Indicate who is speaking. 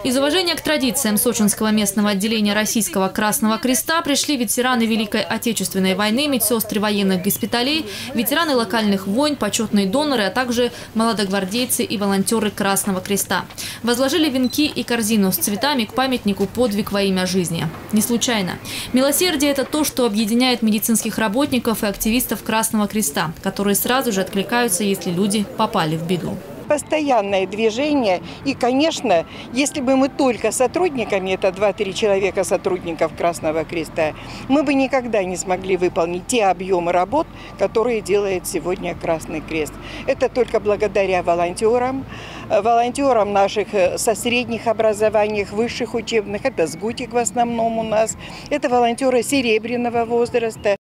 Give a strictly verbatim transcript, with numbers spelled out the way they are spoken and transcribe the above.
Speaker 1: Из уважения к традициям Сочинского местного отделения Российского Красного Креста пришли ветераны Великой Отечественной войны, медсестры военных госпиталей, ветераны локальных войн, почетные доноры, а также молодогвардейцы и волонтеры Красного Креста. Возложили венки и корзину с цветами к памятнику «Подвиг во имя жизни». Не случайно. Милосердие – это то, что объединяет медицинских работников и активистов Красного Креста, которые сразу же откликаются, если люди попали в беду.
Speaker 2: Постоянное движение. И, конечно, если бы мы только сотрудниками, это два-три человека сотрудников Красного Креста, мы бы никогда не смогли выполнить те объемы работ, которые делает сегодня Красный Крест. Это только благодаря волонтерам, волонтерам наших со средних образований, высших учебных, это СГУТик в основном у нас, это волонтеры серебряного возраста.